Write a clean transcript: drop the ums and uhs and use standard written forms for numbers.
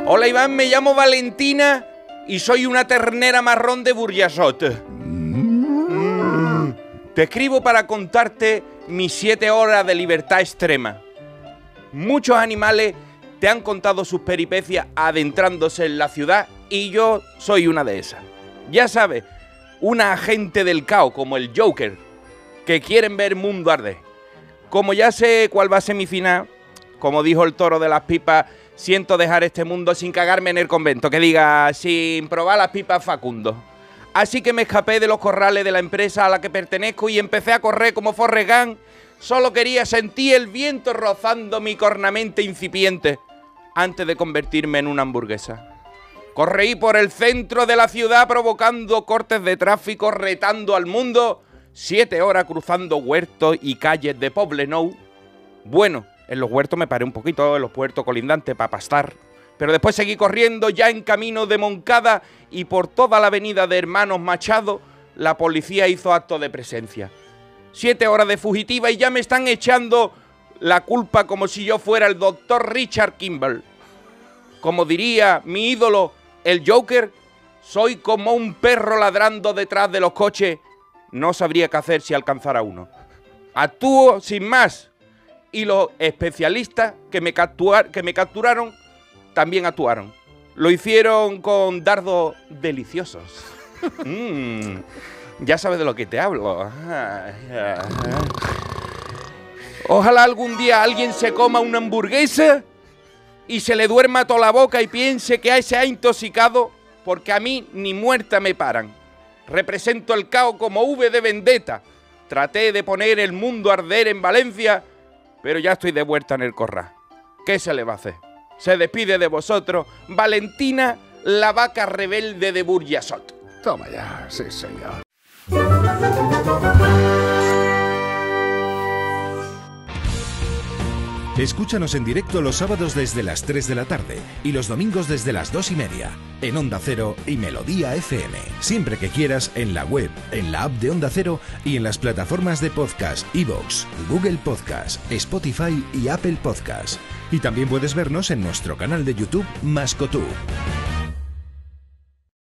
Hola Iván, me llamo Valentina y soy una ternera marrón de Burjasot. Te escribo para contarte mis 7 horas de libertad extrema. Muchos animales te han contado sus peripecias adentrándose en la ciudad y yo soy una de esas. Ya sabes, una agente del caos como el Joker, que quieren ver mundo arder. Como ya sé cuál va a ser mi final, como dijo el toro de las pipas, siento dejar este mundo sin cagarme en el convento, que diga, sin probar las pipas Facundo. Así que me escapé de los corrales de la empresa a la que pertenezco y empecé a correr como Forrest Gump. Solo quería sentir el viento rozando mi cornamenta incipiente antes de convertirme en una hamburguesa. Corrí por el centro de la ciudad provocando cortes de tráfico, retando al mundo, 7 horas cruzando huertos y calles de Poblenou. Bueno, en los huertos me paré un poquito, en los puertos colindantes para pastar. Pero después seguí corriendo ya en camino de Moncada y por toda la avenida de Hermanos Machado la policía hizo acto de presencia. 7 horas de fugitiva y ya me están echando la culpa como si yo fuera el doctor Richard Kimball. Como diría mi ídolo, el Joker, soy como un perro ladrando detrás de los coches. No sabría qué hacer si alcanzara uno. Actúo sin más. Y los especialistas que me capturaron también actuaron. Lo hicieron con dardos deliciosos. Ya sabes de lo que te hablo. Ojalá algún día alguien se coma una hamburguesa y se le duerma toda la boca y piense que se ha intoxicado, porque a mí ni muerta me paran. Represento el caos como V de Vendetta. Traté de poner el mundo a arder en Valencia, pero ya estoy de vuelta en el corral. ¿Qué se le va a hacer? Se despide de vosotros Valentina, la vaca rebelde de Burjasot. Toma ya, sí señor. Escúchanos en directo los sábados desde las 3 de la tarde y los domingos desde las 2:30 en Onda Cero y Melodía FM. Siempre que quieras en la web, en la app de Onda Cero y en las plataformas de podcast iVoox, Google Podcast, Spotify y Apple Podcast. Y también puedes vernos en nuestro canal de YouTube Mascotú.